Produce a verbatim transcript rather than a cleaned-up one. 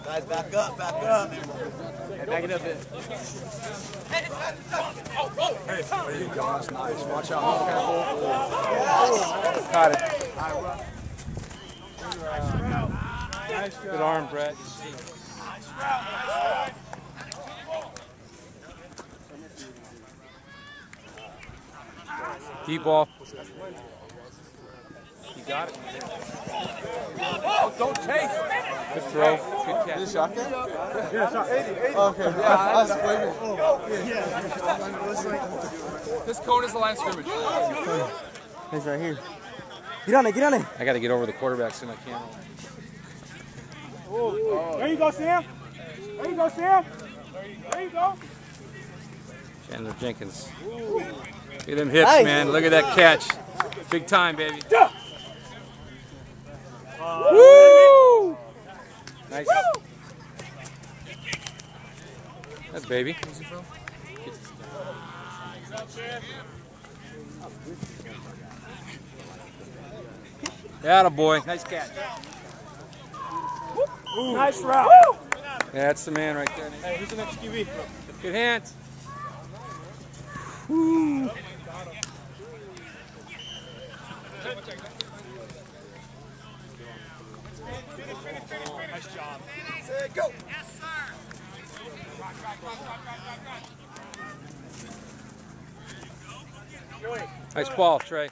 Guys, back up, back up. Hey, back it up a bit. Hey, there you go. That's nice. Watch out. Got it. Good arm, Brett. Deep ball. You got it. Oh, don't chase. Good throw. Good catch. Is it shotgun? Yeah, shot eighty, eighty. Okay, yeah, I was waiting. This cone is the line of scrimmage. He's right here. Get on it, get on it. I got to get over the quarterback soon. I can't. Oh. There you go, Sam. There you go, Sam. There you go. Chandler Jenkins. Look at them hips, Nice. man. Look at that catch. Big time, baby. Uh, Woo! Nice. That's baby. Atta boy. Nice catch. Nice route. Yeah, that's the man right there. Hey, who's the next Q B? Good hands. Woo. Nice job. Go. Yes, sir. Nice ball, Trey.